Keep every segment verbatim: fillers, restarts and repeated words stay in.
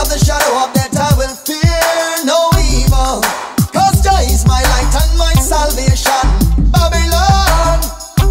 the shadow of death I will fear no evil, cause Jah is my light and my salvation. Babylon.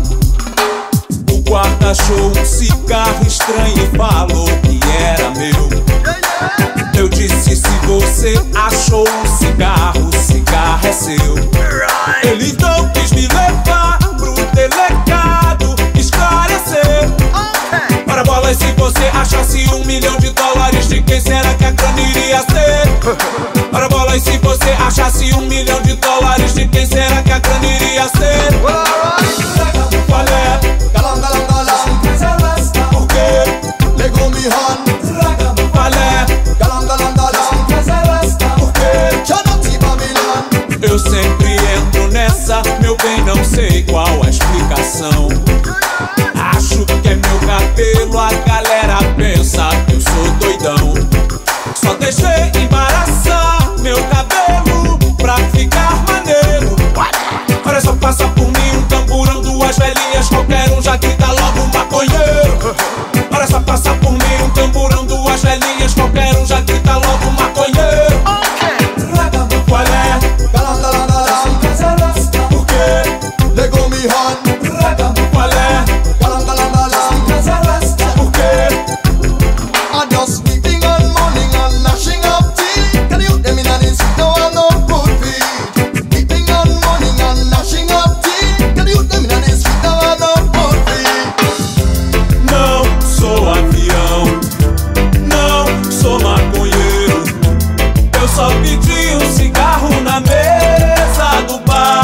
O guarda achou um cigarro estranho e falou que era meu. Eu disse, se você achou um cigarro, o cigarro é seu. Ele então quis me levar pro delegado esclarecer. Ora bola, e se você achasse um milhão de dólares, de quem será que a grana iria ser? Ora bola, e se você achasse um milhão de dólares, de quem será que a grana iria ser? Qual é? Galang, galang, galang. Por quê? Lego me hand. Qual é? Galang, galang, galang. Por quê? Chanati Babylon. Eu sempre entro nessa, meu bem, não sei qual a explicação. Acho que é meu cabelo, a galera pensa que eu sou doidão. Só deixei embaraçar meu cabelo pra ficar maneiro. Olha só, passa por mim um tamborão, duas velhinhas, qualquer um já grita logo maconheiro. Olha só, passa por mim um tamborão, duas velhinhas, qualquer um já grita logo maconheiro. Qual é? Galang, galang, galang. Por quê? Lego me hand. Qual é? Galang, galang, galang. Por quê? I'm just sleeping and morning and gnashing up teeth. Can you hear me in the street? No, I'm no good feet. Sleeping and morning and gnashing up teeth. Can you hear me in the street? No, I'm no good feet. Não sou avião, não sou maconheiro. Eu só pedi um cigarro na mesa do bar.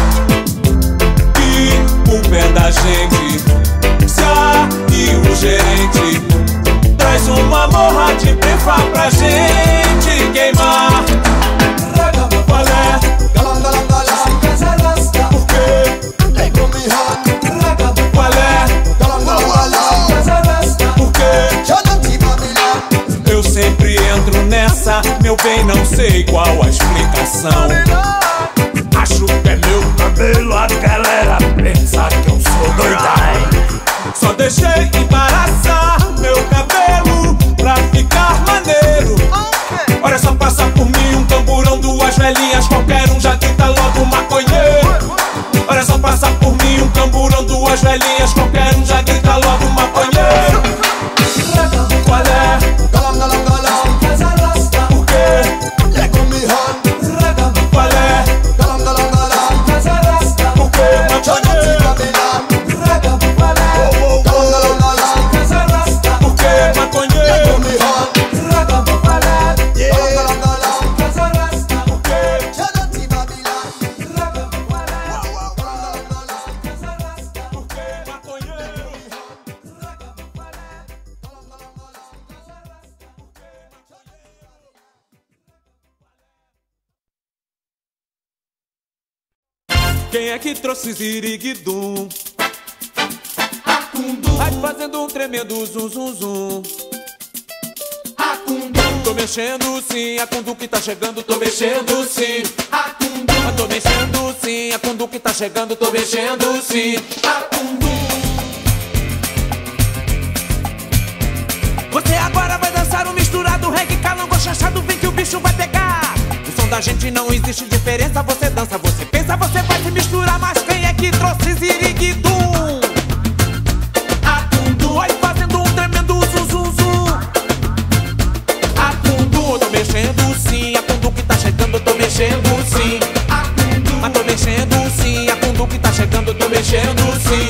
E o pé da gente, e o gerente traz uma morra de prefa pra gente queimar. Qual é? Galang, galang, galang. Por quê? Lego me hand. Qual é? Galang, galang, galang. Por quê? Chanati Babylon. Eu sempre entro nessa, meu bem, não sei qual a explicação. Acho que é meu cabelo, a galera pensa que eu sou doidão. Só deixei embaraçar meu cabelo pra ficar maneiro. Olha só, passa por mim um tamborão, duas velhinhas, qualquer um já grita logo maconheiro. Olha só, passa por mim um tamborão, duas velhinhas, qualquer um já grita logo maconheiro. Qual é? Galang, galang, galang. Por quê? Lego me hand. Qual é? Galang, galang, galang. Por quê? Chanati Maconheiro? Babylon. Galang, galang, galang. Por quê? Lego Maconheiro? me hand. Galang, galang, galang. Por quê? Chanati Babylon. Por quê? Maconheiro? Quem é que trouxe ziriguidum? Vai fazendo um tremendo zum zum zum. Tô mexendo sim, a Kundu que tá chegando, tô mexendo sim. Mas tô mexendo sim, a Kundu que tá chegando, tô mexendo sim. Você agora vai dançar um misturado reggae, calango, chachado, vem que o bicho vai pegar. O som da gente não existe diferença, você dança, você pensa, você vai se misturar. Mas quem é que trouxe ziriguidum? A Kundu, vai fazendo um tremendo zum zum zum. A Kundu, eu tô mexendo sim, a Kundu que tá chegando, eu tô mexendo sim. Mas tô mexendo sim, a Kundu que tá chegando, eu tô mexendo sim.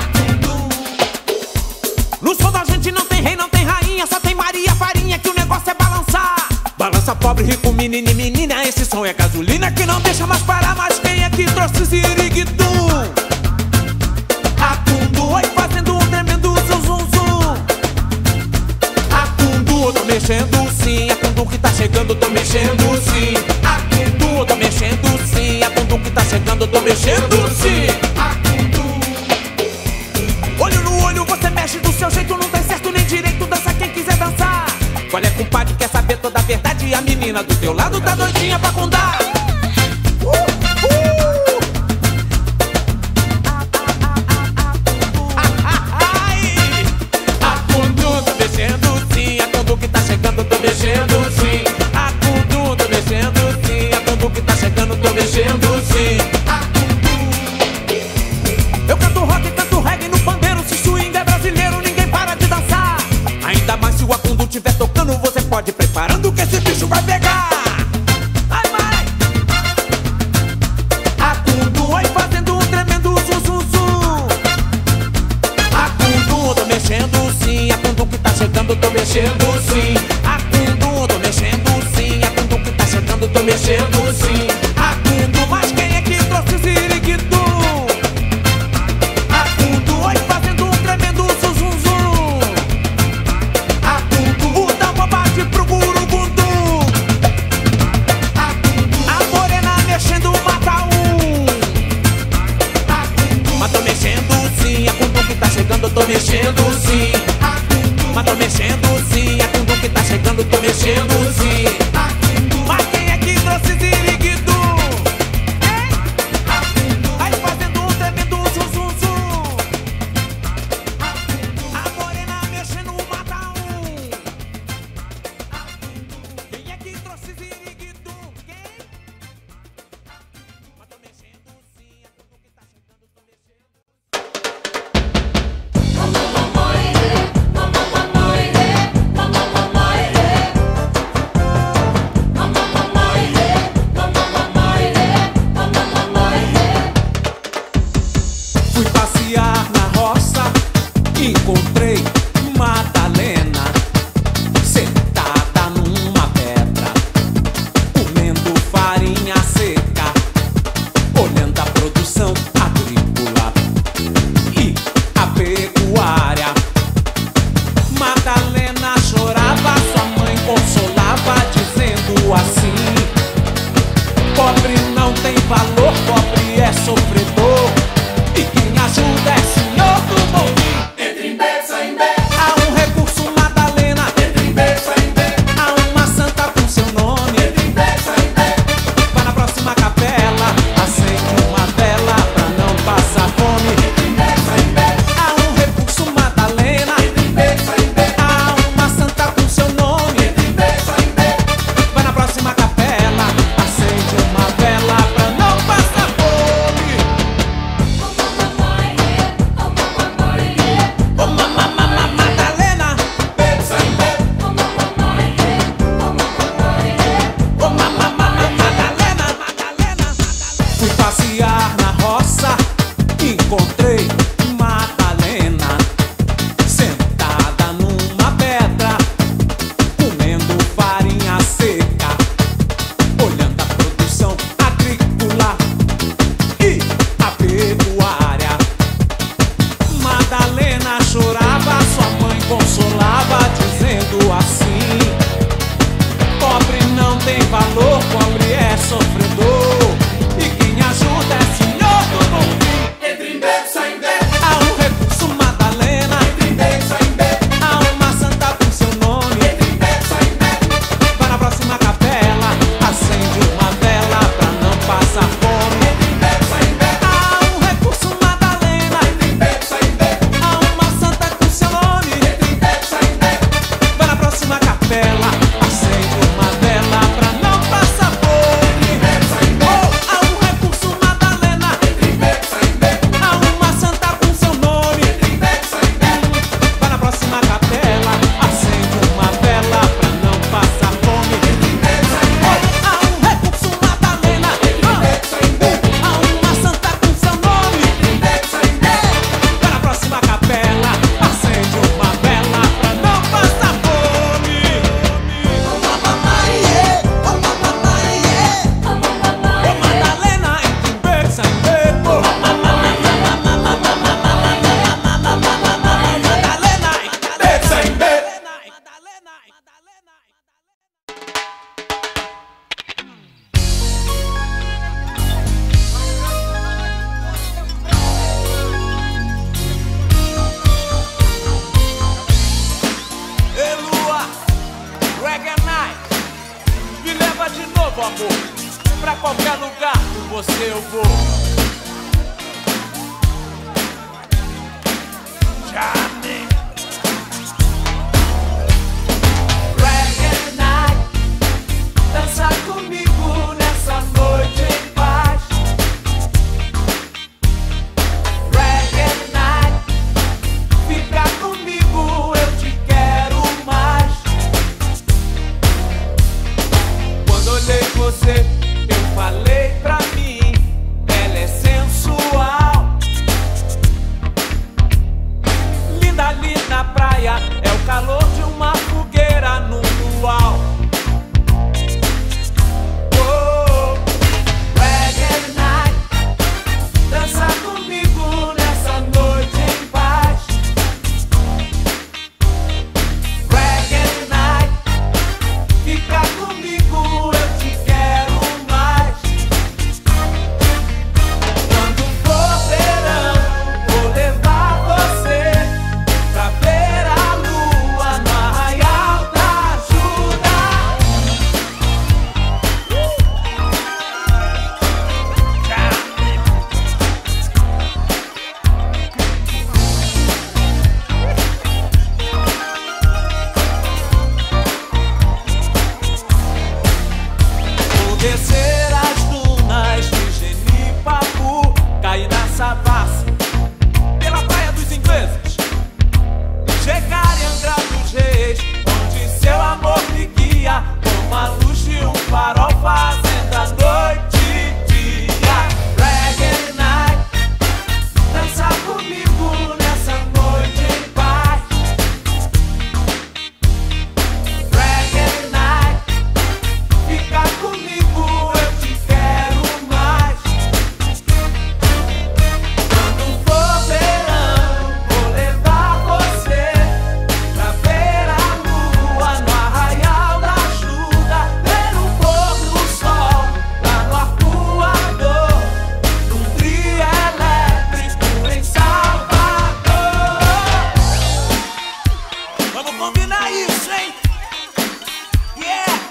No som da gente não tem rei, não tem rainha, só tem Maria Farinha, que o negócio é balançar. Balança pobre, rico, menino e menina, esse som é gasolina que não deixa mais parar. Mas quem é que trouxe ziriguidum? A Kundu, vai fazendo um tremendo zum zum zum. A Kundu, eu tô mexendo sim, a Kundu que tá chegando, eu tô mexendo sim. A Kundu, eu tô mexendo sim, a Kundu que tá chegando, eu tô mexendo sim. A Kundu. Olho no olho, você mexe do seu jeito, não tem certo nem direito, dança quem quiser dançar. Qual é, compadre, quer saber toda a verdade? A menina do teu lado tá doidinha pra condar. Uh, uh. A Kundu, tô mexendo sim, a Kundu que tá chegando, tô mexendo sim. mexendo sim. Acundo, tô mexendo sim. Acundo que tá chegando, tô mexendo sim. Acundo, mas quem é que trouxe o siriguido? Acundo, hoje fazendo um tremendo zum zum zum. Acundo, o tambor bate pro gurugundu. Acundo, a morena mexendo mata um. Acundo, mas tô mexendo sim. Acundo que tá chegando, eu tô mexendo sim. Acundo, mas tô mexendo sim. Acundo que tá chegando, eu tô mexendo sim. Acundo, mas quem é que trouxe siriguido? Aí fazendo um tremendo zum zum zum. A morena mexendo mata um. Quem é que trouxe siriguido? Quem? Mas tô mexendo sim. Acundo que tá chegando, eu tô mexendo. Fui passear na roça, encontrei Madalena sentada numa pedra, comendo farinha seca, olhando a produção agrícola e a pecuária. Madalena chorava, sua mãe consolava, dizendo assim: pobre não tem valor, pobre é sofredor, e quem ajuda é senhor do bom fim. Entre em bé, sai em bé, Há um recurso, Madalena, entre em bé, sai em bé, há uma santa com seu nome. entre em bé, sai em bé, Vai na próxima capela, acende uma vela pra não passar fome. entre em bé, sai em bé, Há um recurso, Madalena, entre em bé, sai em bé, há uma santa com seu nome. entre em bé, sai em bé, Vai na próxima capela, acende uma vela pra não passar fome. Ô mamamama Madalena, bé, sai em bé, ô mamamama Madalena, Madalena. Fui passear na roça, encontrei Madalena sentada numa pedra, comendo farinha seca, olhando a produção agrícola e a pecuária. Madalena chorava, sua mãe consolava, dizendo assim: pobre não tem valor, pobre é sofredor, e quem ajuda é senhor do bom fim. entre em bé, sai em bé, Há um recurso, Madalena, entre em bé, sai em bé, há uma santa com seu nome. entre em bé, sai em bé, Vai na próxima capela, acende uma vela pra não passar fome. entre em bé, sai em bé, Há um recurso, Madalena, entre em bé, sai em bé, há uma santa com seu nome. entre em bé, sai em bé, Vai na próxima capela, acende uma vela pra não passar fome. entre em bé, sai em bé, Oh, há um recurso, Madalena, entre em bé, sai em bé, há uma santa com seu nome. entre em bé, sai em bé, Vai na próxima capela, acende uma vela pra não passar fome. entre em bé, sai em bé, Oh, há um recurso, Madalena, entre em bé, sai em bé, há uma santa com seu nome. entre em bé, sai em bé, Vai na próxima capela, acende uma vela pra não passar fome. Ô Madalena, entre beça e beco. Madalena, bé, sai em bé, Madalena, Madalena. Ei, Lua, Reggae Night, me leva de novo, amor. Pra qualquer lugar com você eu vou. Johnny. Reggae Night, dança comigo nessa noite em paz. Reggae Night, fica comigo, eu te quero mais. Quando olhei você, eu falei pra mim, ela é sensual. Vamos combinar isso, hein? Yeah!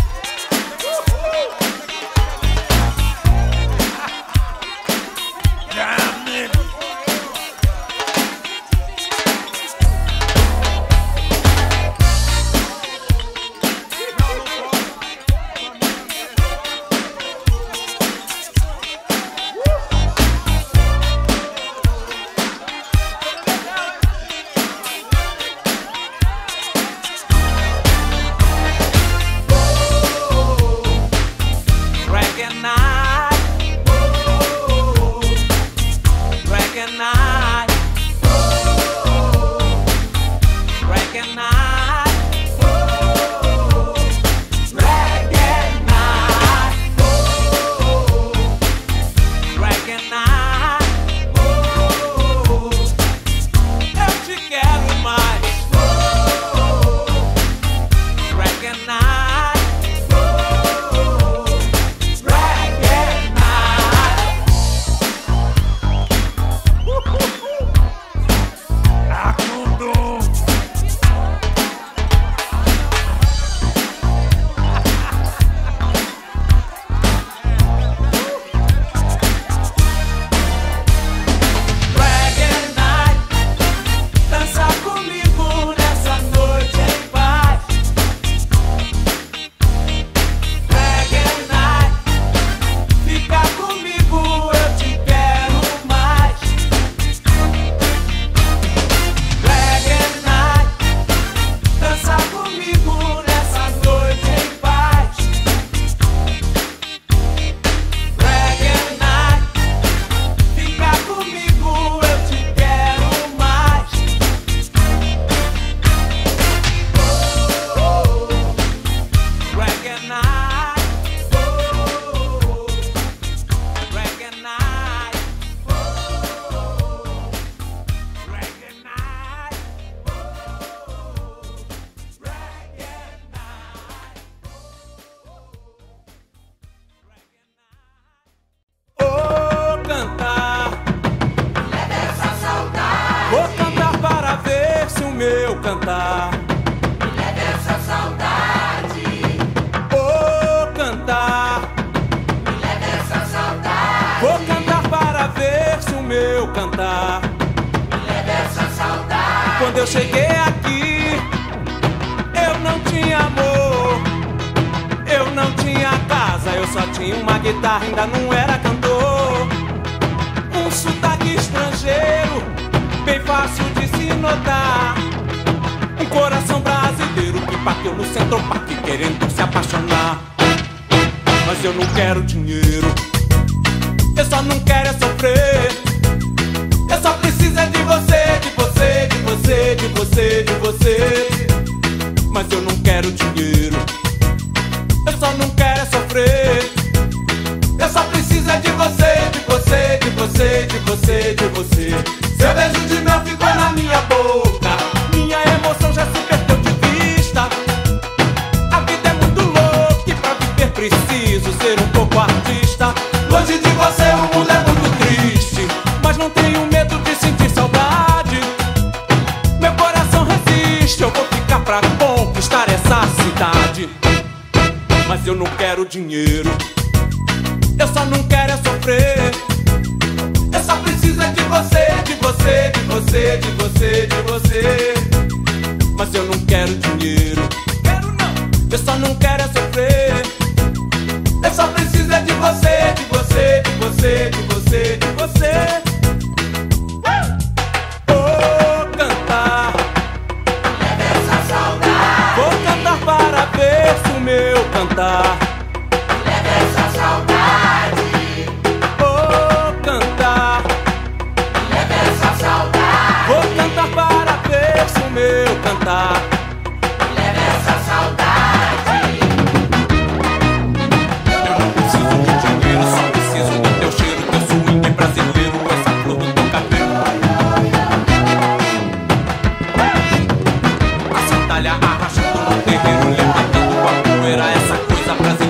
Cantar, me leve essa saudade. Vou cantar, me leve essa saudade. Vou cantar para ver se o meu cantar me leve essa saudade. Quando eu cheguei aqui, eu não tinha amor, eu não tinha casa, eu só tinha uma guitarra, ainda não era cantor. Um sotaque estrangeiro, bem fácil de se notar. Um coração brasileiro que bateu no Central Park querendo se apaixonar. Mas eu não quero dinheiro, eu só não quero é sofrer. Eu só preciso é de você, de você, de você, de você, de você. Mas eu não quero dinheiro, eu só não quero é sofrer. Eu só preciso é de você, de você, de você, de você, de você. Seu beijo de mel ficou na minha boca, minha emoção já se perdeu de vista. A vida é muito louca e pra viver preciso ser um pouco artista. Longe de você o mundo é muito triste, mas não tenho medo de sentir saudade. Meu coração resiste, eu vou ficar pra conquistar essa cidade. Mas eu não quero dinheiro, eu só não quero é sofrer. Eu só preciso é de você, de você, de você, de você, de você. Mas eu não quero dinheiro, quero não. Eu só não quero é sofrer. Eu só preciso é de você, de você, de você, de você, de você. Vou cantar, leve essa saudade. Vou cantar para ver se o meu cantar leve essa saudade. Vou cantar, leve essa saudade. Vou cantar para ver se o meu cantar leve essa saudade. Eu não preciso de dinheiro, só preciso do teu cheiro, teu swing brasileiro, essa flor do teu cabelo. A sandália arrastando no terreiro, levantando com a poeira, essa coisa brasileira.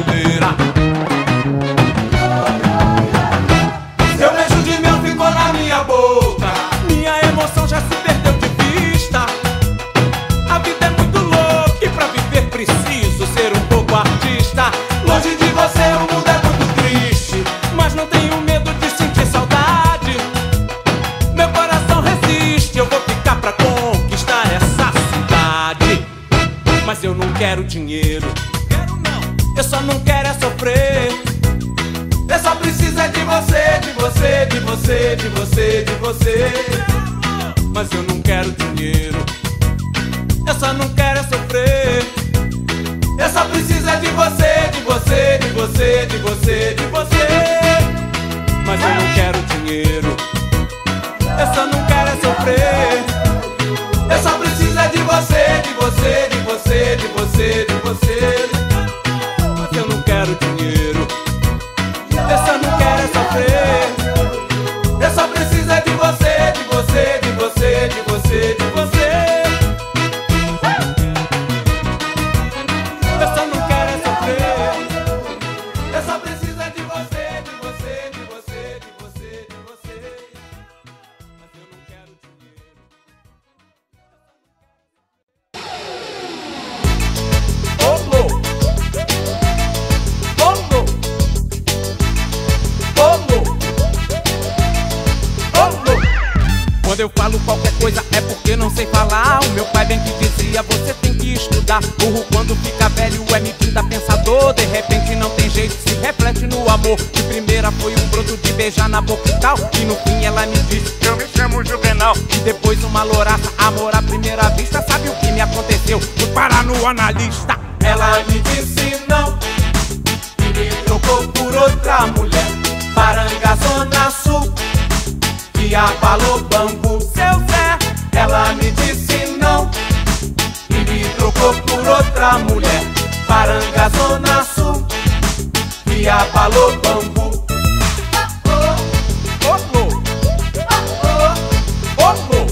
mas eu não quero dinheiro. Quero não. Eu só não quero é sofrer. Eu só preciso é de você, de você, de você, de você, de você. Mas eu não quero dinheiro. Eu só não quero é sofrer. Eu só preciso é de você, de você, de você, de você, de você. Mas eu não quero dinheiro. Eu só não quero é sofrer. Eu só preciso é de você, de você, de você, de você, de você. Mas eu não quero dinheiro. Eu só não quero é sofrer. Eu só preciso é de você, de você, de você, de você, de você. Eu só não quero é sofrer. Eu só preciso é de você, de você, de você, de você, de você. Mas eu não quero dinheiro. Como? Como? Como? Como? Quando eu falo qualquer coisa é porque não sei falar. O meu pai bem que dizia, você tem que estudar. Burro quando fica velho é metido a pensador. De repente não tem jeito, se reflete no amor. De primeira foi um broto de beijar na boca e tal. E no fim ela me disse, eu me chamo Juvenal. E depois uma louraça, amor à primeira vista. Sabe o que me aconteceu? Fui parar no analista. Ela me disse não e me trocou por outra mulher. Paranga, Zona Sul, que abalou bambu, seu Zé. Ela me disse não e me trocou por outra mulher. Paranga, Zona Sul, que abalou bambu. Oh, oh, oh, oh, oh,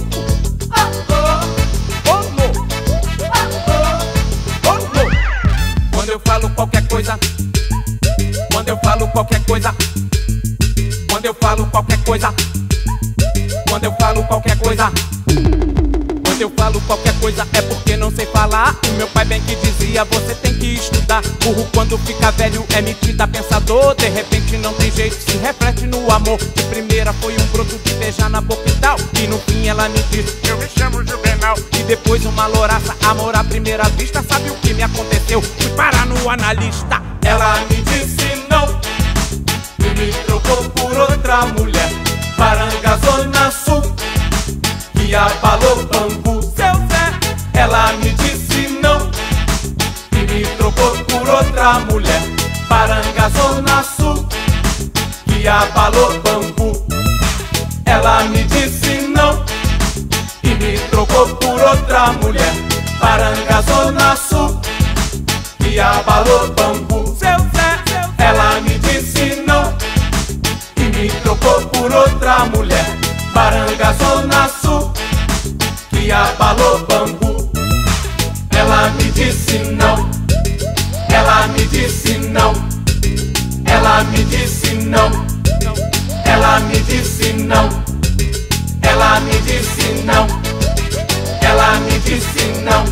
quando eu falo qualquer coisa, quando eu falo qualquer coisa, quando eu falo qualquer coisa, quando eu falo qualquer coisa, quando eu falo qualquer coisa é porque não sei falar. O meu pai bem que dizia, você tem que estudar. Burro quando fica velho é metido a pensador. De repente não tem jeito, se reflete no amor. De primeira foi um broto de beijar na boca e tal. E no fim ela me disse, eu me chamo Juvenal. E depois uma louraça, amor à primeira vista. Sabe o que me aconteceu? Fui parar no analista. Ela me disse não e me trocou por outra mulher. Paranga, Zona Sul, que abalou bambu, seu Zé. Ela me disse não e me trocou por outra mulher. Paranga, Zona Sul, que abalou bambu. Ela me disse não e me trocou por outra mulher. Paranga, Zona Sul, que abalou bambu, seu Zé. Ela me disse não e me trocou por outra mulher. Paranga, Zona Sul, que abalou bambu. Ela me disse não. Ela me disse não. Ela me disse não. Ela me disse não. Ela me disse não. Ela me disse não.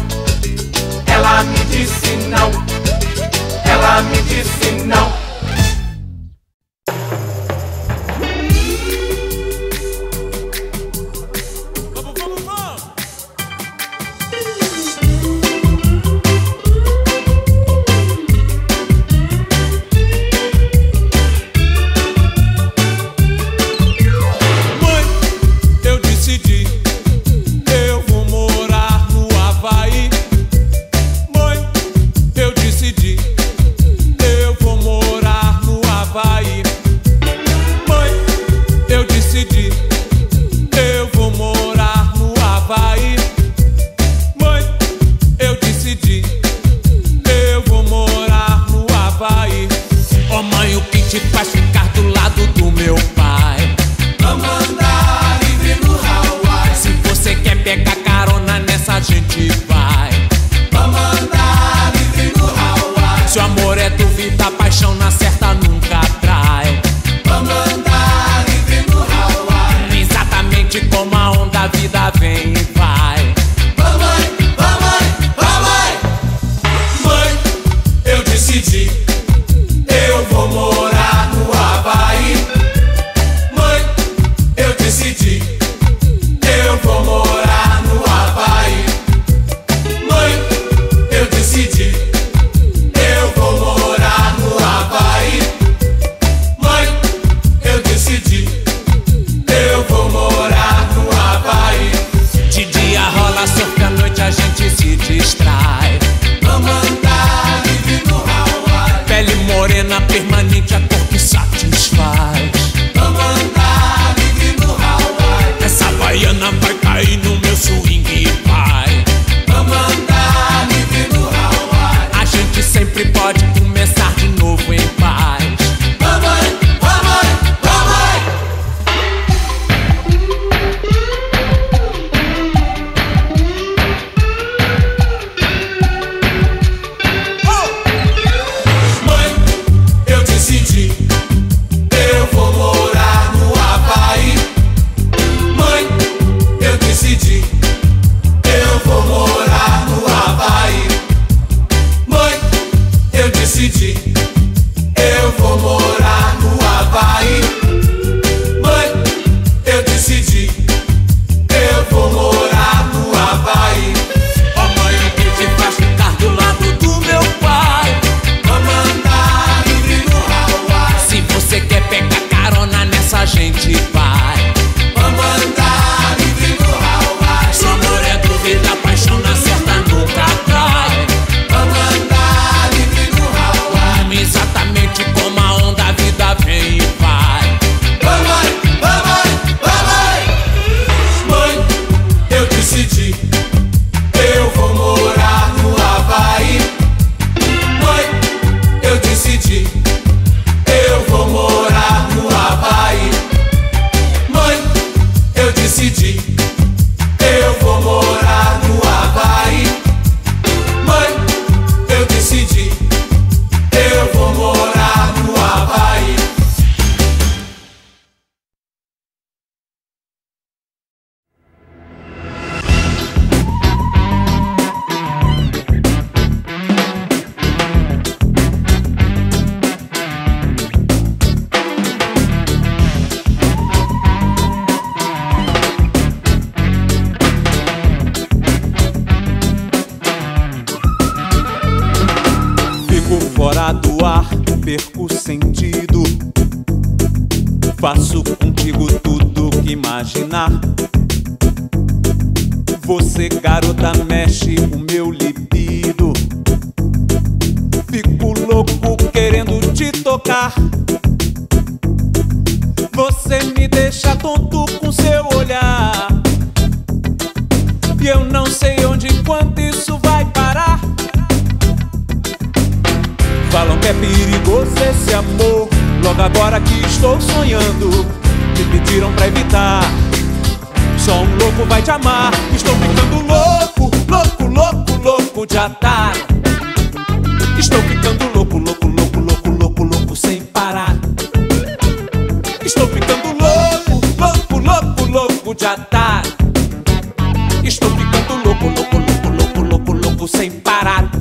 Ela me disse não. Ela me disse não. Eu vou morar no no ar, perco sentido. Faço contigo tudo que imaginar. Você, garota, mexe o meu libido. Fico louco querendo te tocar. Você me deixa tonto com seu olhar. E eu não sei onde e quando isso vai parar. Falam que é perigoso esse amor. Logo agora que estou sonhando, me pediram pra evitar. Só um louco vai te amar. Estou ficando louco, louco, louco, louco de atar. Estou ficando louco, louco, louco, louco, louco, louco sem parar. Estou ficando louco, louco, louco, louco de atar. Estou ficando louco, louco, louco, louco, louco, louco sem parar.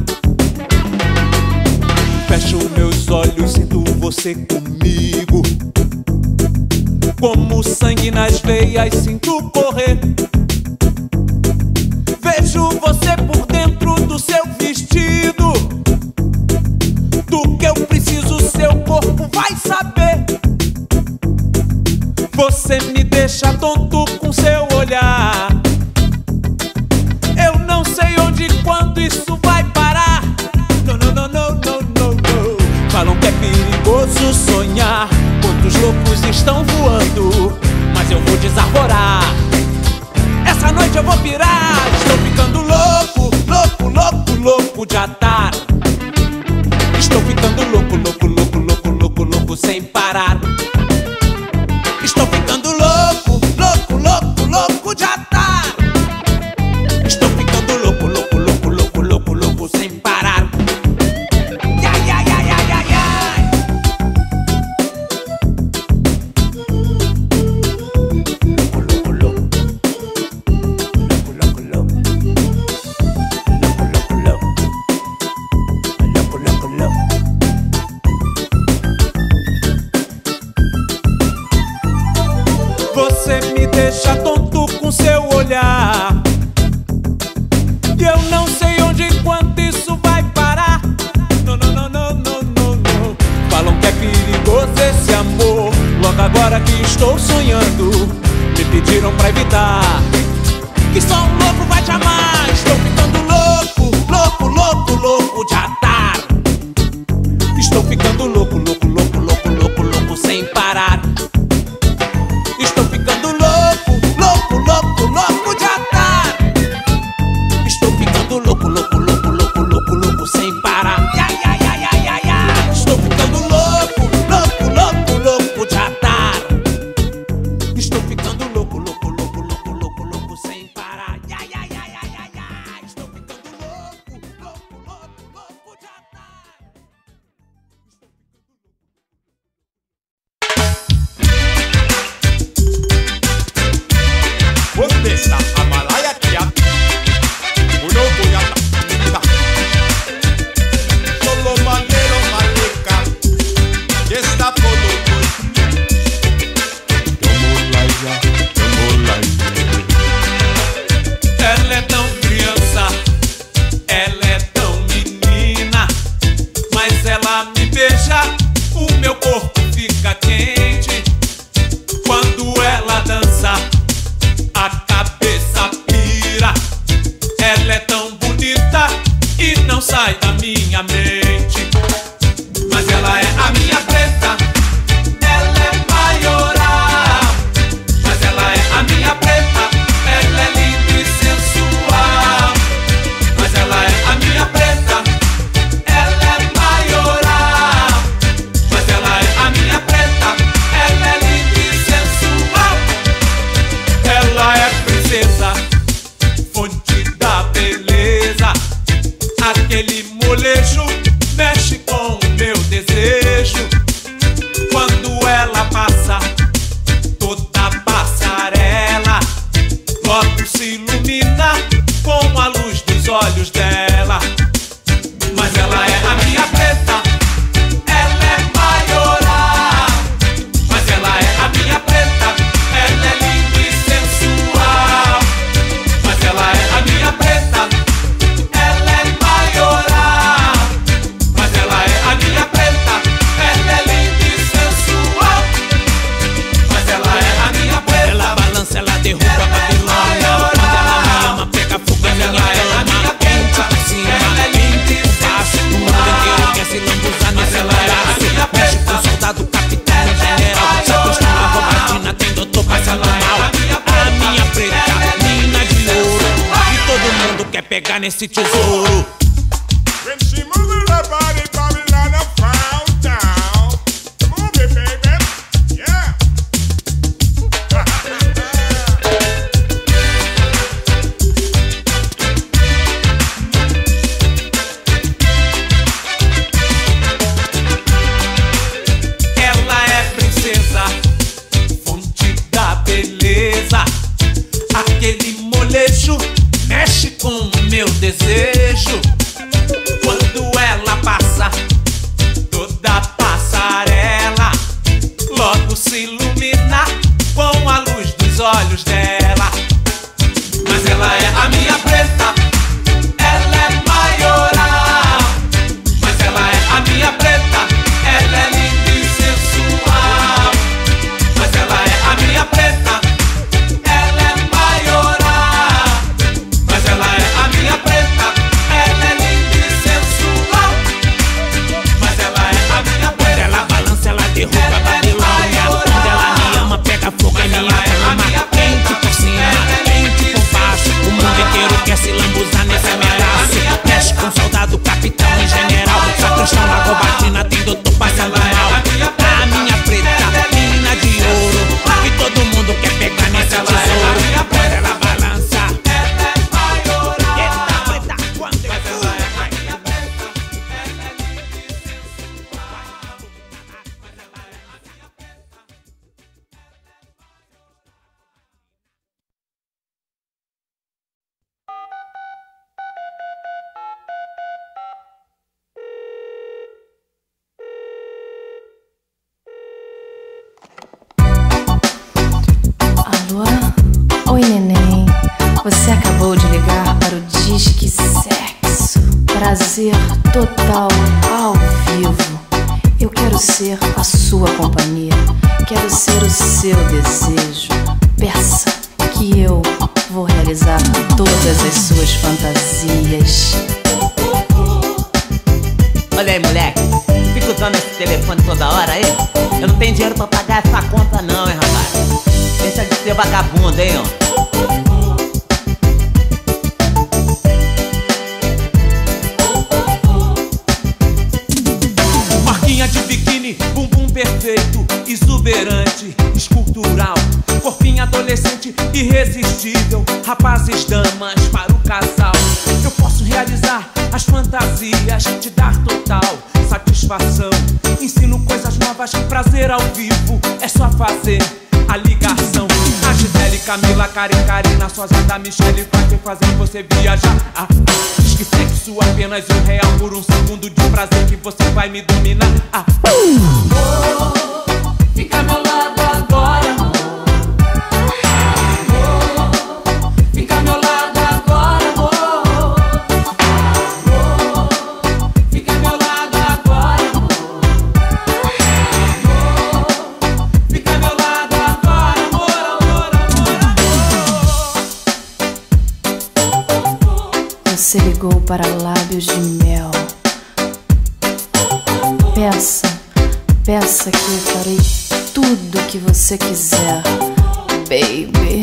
Fecho meus olhos, sinto você comigo. Como sangue nas veias, sinto correr. Vejo você por dentro do seu vestido. Do que eu preciso, seu corpo vai saber. Você me deixa tonto com seu olhar. Eu não sei onde e quando isso vai parar. Não, não, não, não, não, não, não. Falam que é perigoso sonhar. Quantos loucos estão voando, mas eu vou desarvorar. Essa noite eu vou pirar. Estou ficando louco, louco, louco, louco de atar. Estou ficando louco, louco, louco, louco, louco, louco sem parar. Estou ficando louco, louco, louco, louco de atar. Estou ficando louco, louco, louco, louco, louco, louco sem parar. Ai, ai, ai, ai, ai, ai. Louco, louco, louco. Louco, louco, louco. Louco, louco, louco. Louco, louco, louco. Você me deixa tonto com seu olhar. E eu não sei onde e quando isso vai parar. Não, não, não, não, não, não, não. Falam que é perigoso esse amor. Logo agora que estou sonhando, me pediram pra evitar. Que só um louco vai te amar. Estou ficando louco, louco, louco, louco de atar. Estou ficando louco, louco, louco, louco, louco, louco sem parar. Estou ficando louco, louco, louco, louco de atar. Estou ficando louco, louco, louco, louco, louco, louco sem parar. Ai, ai, ai, ai, ai, ai. Estou ficando louco, louco, louco, louco de atar. Estou ficando louco, louco, louco, louco, louco, louco sem parar. Ai, ai, ai, ai, ai, ai. Estou ficando louco, louco, louco, louco de atar. Contesta a Malaya Kia. Uno voy a la solo manero maleca. Que está por los Ela é tão criança, ela é tão menina, mas ela me beija, o meu corpo fica quente. Quando ela dança, a cabeça pira. Ela é tão bonita e não sai da minha mente. Mas ela é a minha preta, ela é maioral. Mas ela é a minha preta, ela é linda e sensual. Mas ela é a minha preta, ela é maioral. Mas ela é a minha preta, ela é linda e sensual. Ela é princesa, fonte da beleza. Aquele molejo mexe com o meu desejo. Quando ela passa, toda passarela logo se ilumina com a luz dos olhos dela. Mas ela é a minha preta, ela é maioral. Mas ela é a minha preta, ela é linda e sensual. Mas ela é a minha preta, ela é maioral. Mas ela é a pegar nesse tesouro. When she moving her body, Babylon a frown down. Move it, baby. Yeah. Ela é princesa, fonte da beleza. Aquele molejo mexe com o meu desejo. Quando ela passa, toda passarela logo se ilumina com a luz dos olhos dela. Mas ela é a minha preta, ela é maioral. Mas ela é a minha preta, ela é linda e sensual. Mas ela é a minha preta, ela é maioral. Mas ela é a minha preta, ela é linda e sensual. Mas ela é a minha preta. Quando ela balança, ela derruba a Babilônia. Quando ela me ama, pega fogo em minha cama. Quente por cima, quente por baixo. O mundo inteiro quer se lambuzar nesse ameaço. Mexe com soldado, capitão e general. Sacristão, lagobatina, tem doutor passando mal. A minha preta, mina de ouro. E todo mundo quer pegar nesse tesouro. Quando ela balança, ela é maioral. Ela preta quando eu fui. Alô? Oi, neném. Você acabou de ligar para o Disque Sexo. Prazer total ao vivo. Eu quero ser a sua companhia. Quero ser o seu desejo. Peça que eu vou realizar todas as suas fantasias. Olha aí, moleque, tu fica usando esse telefone toda hora aí? Eu não tenho dinheiro pra pagar essa conta não, hein, rapaz? Deixa de ser vagabundo, hein, ó. Marquinha de biquíni, bumbum perfeito, exuberante, escultural. Corpinho adolescente, irresistível. Rapazes, damas, para o casal. Eu posso realizar as fantasias, te dar total satisfação. Ensino coisas novas, prazer ao vivo. É só fazer a ligação. A Gisele, Camila, Karen, Karina, sozinha da Michelle vai te fazer você viajar. Ah, diz que sexo apenas um real por um segundo de prazer que você vai me dominar. Ah, Amor, fica ao meu lado agora, amor. Amor, fica ao meu lado agora, amor. Amor, fica ao meu lado agora, amor. Amor, fica ao meu lado agora, amor, amor, amor, amor. Você ligou para lábios de mel. Peça, peça que eu farei tudo que você quiser, baby.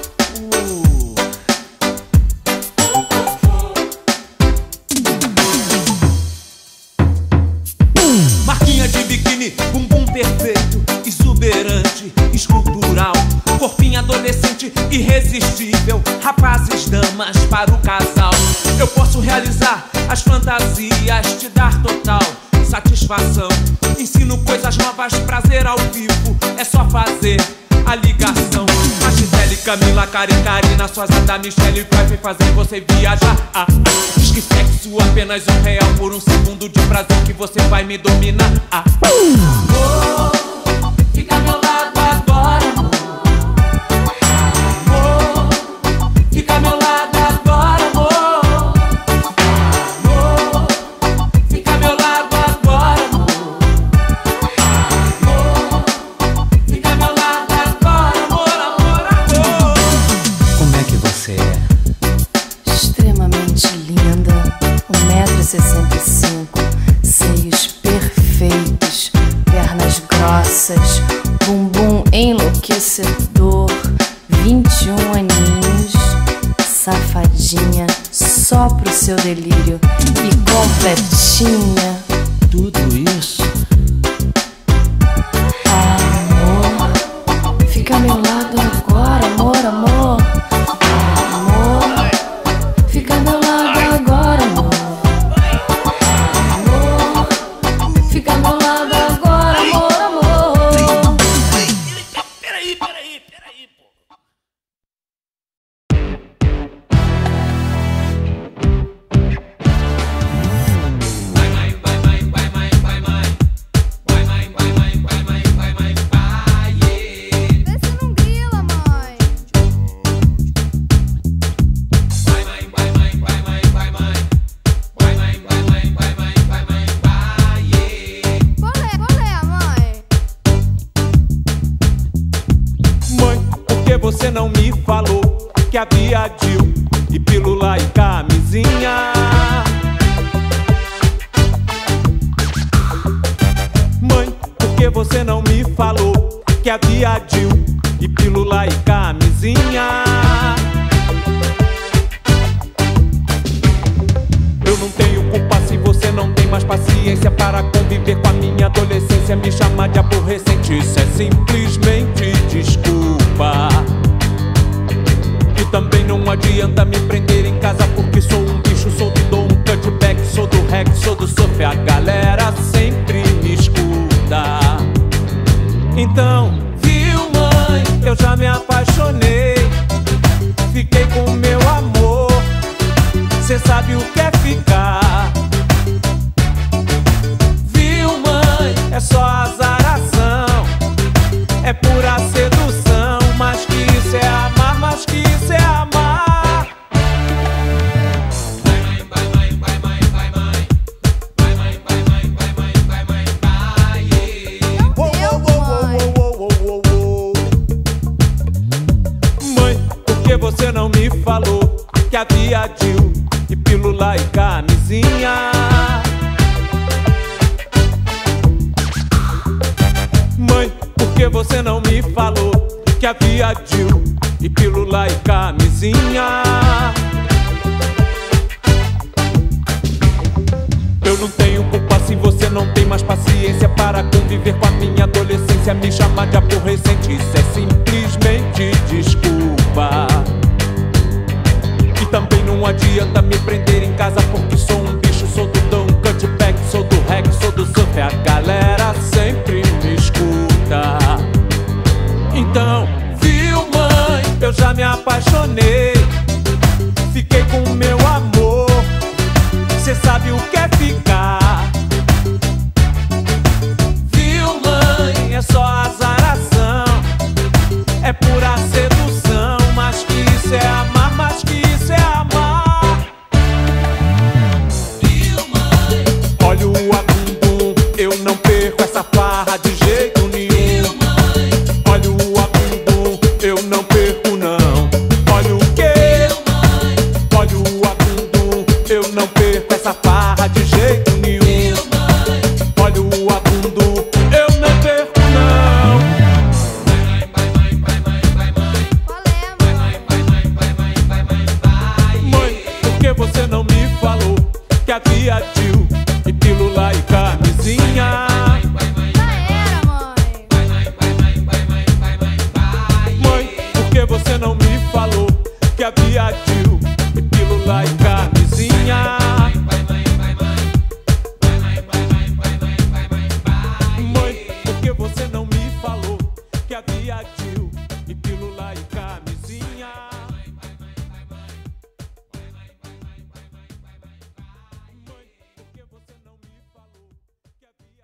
Marquinha de biquíni, bumbum perfeito, exuberante, escultural. Corpinho adolescente, irresistível. Rapazes, damas, para o casal. Eu posso realizar as fantasias, te dar total satisfação. Ensino coisas novas, prazer ao vivo. É só fazer a ligação. A Gisele, Camila, Karen, Karina, sozinha da Michelle vai me fazer você viajar. Ah, ah. Diz que sexo apenas um real por um segundo de prazer que você vai me dominar. Ah, Amor, fica ao meu lado agora, amor. Amor, fica ao meu lado agora, amor. Amor, fica ao meu lado agora, amor. Amor, fica ao meu lado agora, amor, amor, amor. Como é que você é? Extremamente linda, um metro e sessenta e cinco, seios perfeitos, pernas grossas, bumbum enlouquecedor, vinte e um aninhos, safadinha, só pro seu delírio e completinha. Tudo isso? Amor, fica ao meu lado agora, amor, amor. Amor, fica ao meu lado agora, amor. Amor, fica ao meu lado agora, amor, amor. Peraí, peraí, peraí, pô. Vai, mãe, vai, mãe, vai, mãe, vai, mãe. Vai, mãe, vai, mãe, vai, mãe, vai, mãe, vai. Vê se não grila, mãe. Vai, mãe, vai, mãe, vai, mãe, vai, mãe. Vai, mãe, vai, mãe, vai, mãe, vai, mãe, vai. Qual é, qual é, mãe? Mãe, por que você não me falou que havia D I U e pílula e camisinha? Mãe, por que você não me falou que havia D I U e pílula e camisinha? Eu não tenho culpa se você não tem mais paciência para conviver com a minha adolescência. Me chamar de aborrecente, isso é simplesmente desculpa. E também não adianta me prender em casa porque sou um bicho, sou do dom, um cutback, sou do reggae, sou do surf. A galera sempre me escuta. Então, viu, mãe, eu já me apaixonei, fiquei com meu amor. Cê sabe o que é ficar. Viu, mãe, é só azaração, é pura sedução. Mas que isso é amar, mas que isso é amar. Vai, mãe, vai, mãe, vai, mãe, vai, mãe. Vai, mãe, vai, mãe, vai, mãe, vai, mãe, vai. Não deu, mãe. Mãe, por que você não me falou que havia D I U e pílula e camisinha? Mãe, por que você não me falou que havia D I U e pílula e camisinha? Eu não tenho culpa se você não tem mais paciência para conviver com a minha adolescência. Me chamar de aborrecente, isso é simplesmente desculpa. E também não adianta me prender em casa porque sou um bicho, sou do dom, cutback, sou do reggae, sou do surf. A galera sempre me escuta. Então, viu, mãe, eu já me apaixonei, fiquei com meu amor. Cê sabe o que é ficar. Viu, mãe, é só azaração, é pura sedução. Mas que isso é amar, mas que isso é amar. Viu, mãe? Olha o abumbum, eu não perco essa farra de jeito nenhum. Viu, mãe? Olha o abumbum, eu não perco não. Olha o quê? Viu, mãe? Olha o abumbum, eu não perco essa farra de jeito nenhum. Viu, mãe? Olha o abumbum, eu não perco não. Vai, vai, vai, vai, vai, vai, vai. Qual é, mãe? Vai, vai, vai, vai, vai, vai, vai. Mãe, por que você não me falou que havia D I U e pílula e camisinha? Já era, mãe. Mãe, por que você não me falou que havia D I U e pílula e camisinha? Mãe, por que você não me falou que havia D I U e pílula e camisinha? Mãe, por que você não me falou que havia...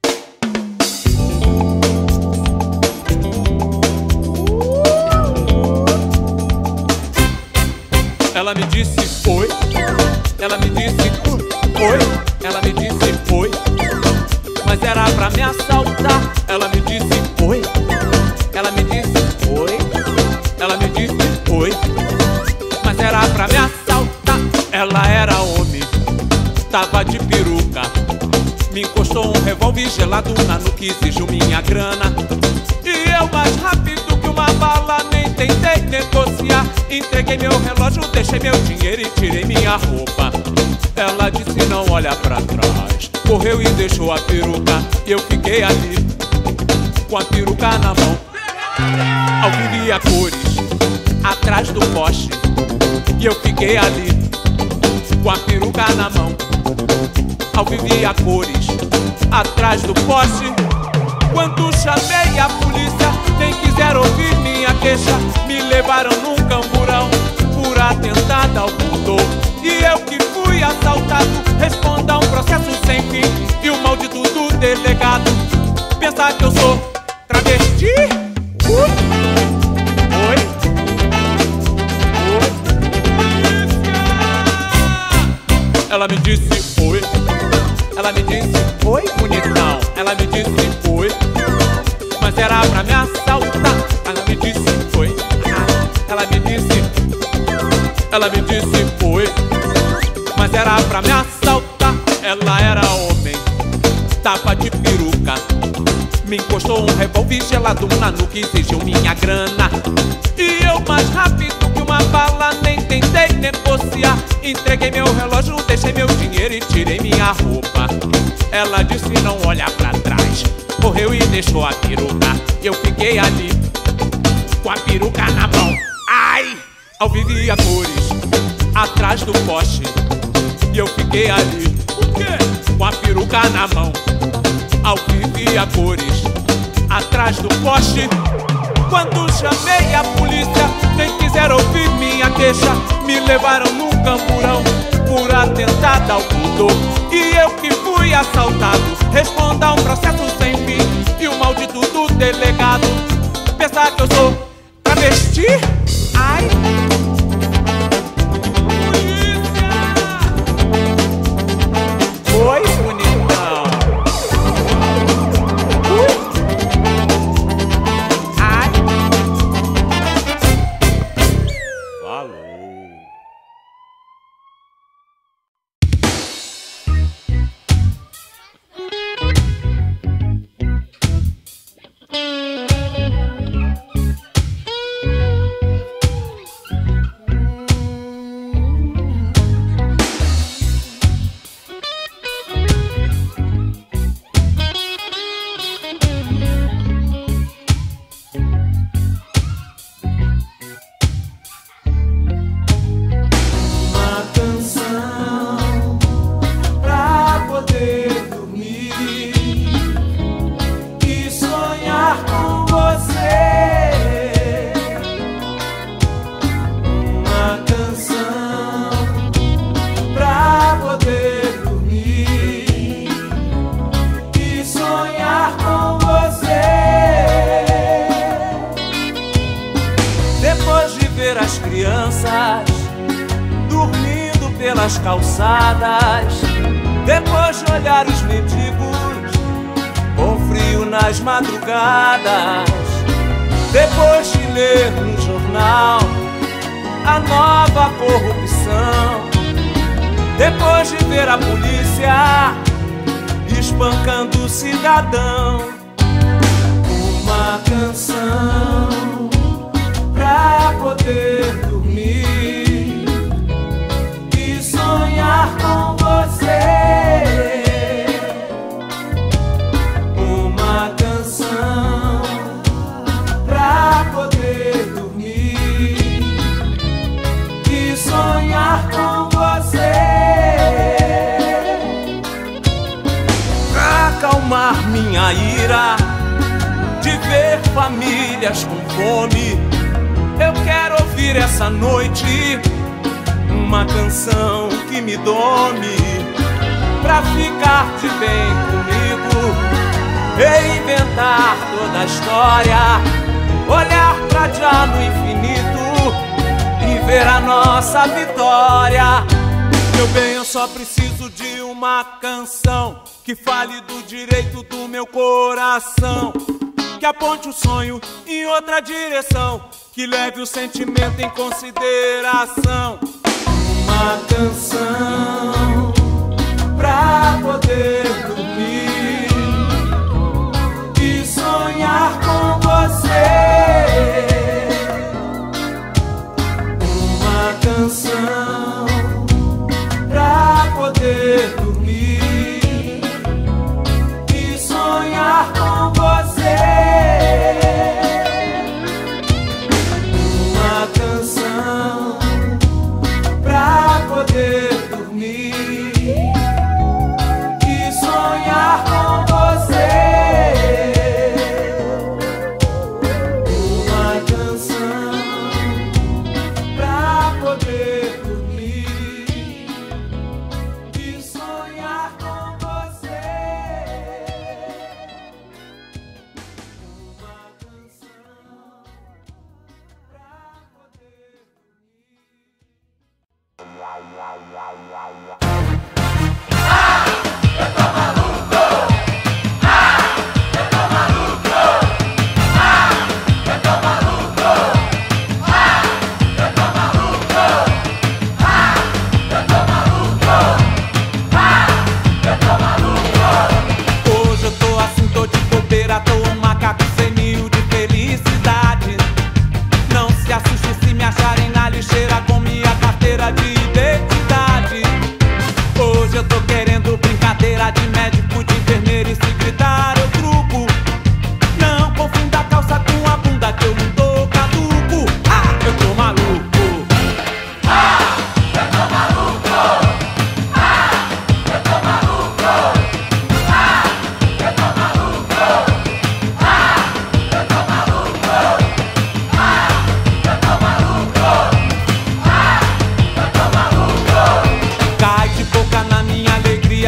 Ela me disse oi, ela me disse oi, ela me disse oi, mas era pra me assaltar. Ela me disse oi, ela me disse oi, ela me disse oi, mas era pra me assaltar. Ela era homem, tava de peruca, me encostou um revólver gelado na nuca, exigiu minha grana. E eu mais rápido que uma bala nem tentei negociar. Entreguei meu relógio, deixei meu dinheiro e tirei minha roupa. Ela disse não olha pra trás, correu e deixou a peruca. E eu fiquei ali, com a peruca na mão, ao vivo e a cores, atrás do poste. E eu fiquei ali, com a peruca na mão, ao vivo e a cores, atrás do poste. Quando chamei a polícia, nem quiseram ouvir minha queixa. Me levaram num camburão por atentado ao pudor. E eu que fui assaltado, respondo a um processo sem fim. E o maldito do delegado pensa que eu sou travesti? Uh! Oi? Oi? Ela me disse oi. Ela me disse oi, bonitão. Ela me disse oi, mas era pra me assaltar. Ela me disse oi. Ela me disse, ela me disse oi, mas era pra me assaltar. Ela era homem, tava de peruca, me encostou um revólver gelado na nuca e exigiu minha grana. E eu mais rápido que uma bala, nem tentei negociar. Entreguei meu relógio, deixei meu dinheiro e tirei minha roupa. Ela disse não olha pra trás, correu e deixou a peruca. Eu fiquei ali, com a peruca na mão, ai, ao vivo e a cores, atrás do poste. E eu fiquei ali, o quê? Com a peruca na mão, ao vivo e a cores, atrás do poste. Quando chamei a polícia, nem quiseram ouvir minha queixa. Me levaram num camburão por atentado ao pudor. E eu que fui assaltado, respondo a um processo sem fim. E o maldito do delegado pensa que eu sou travesti? Ai! Oi, bonitão. Ui. Ai. Falou. Pelas calçadas, depois de olhar os mendigos com frio nas madrugadas, depois de ler no jornal a nova corrupção, depois de ver a polícia espancando o cidadão. Uma canção pra poder dormir, sonhar com você. Uma canção pra poder dormir e sonhar com você. Pra acalmar minha ira de ver famílias com fome, eu quero ouvir essa noite uma canção que me dome, pra ficar de bem comigo, reinventar toda a história, olhar pra já no infinito e ver a nossa vitória. Meu bem, eu só preciso de uma canção que fale do direito do meu coração, que aponte o sonho em outra direção, que leve o sentimento em consideração. Uma canção pra poder dormir e sonhar com você.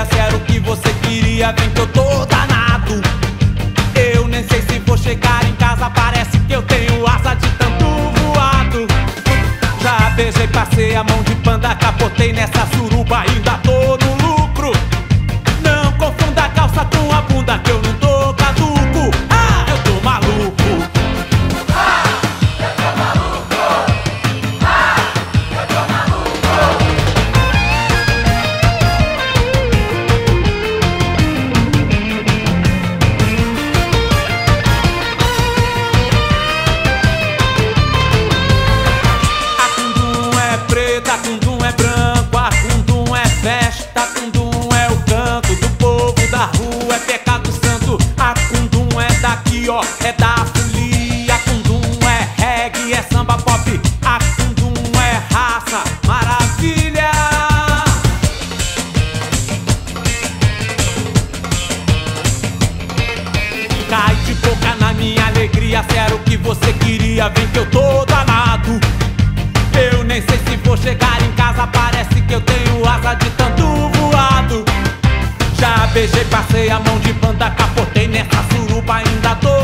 alegria, se era o que você queria, vem que eu tô danado. Eu nem sei se vou chegar em casa, parece que eu tenho asa de tanto voado. Já beijei, passei a mão de panda, capotei nessa suruba, ainda tô no lucro. Não confunda a calça com a bunda, que eu não tô caduco. Ah, eu tô maluco. A Kundum é branco, a Kundum é festa, a Kundum é o canto do povo da rua, é pecado santo. A Kundum é daqui, ó, é da folia. A Kundum é reggae, é samba pop. A Kundum é raça, maravilha. Cai de boca na minha alegria, se era o que você queria, vem que eu tô danado. Eu nem sei se vou chegar em casa, parece que eu tenho asa de tanto voado. Já beijei, passei a mão de banda, capotei nessa suruba, ainda tô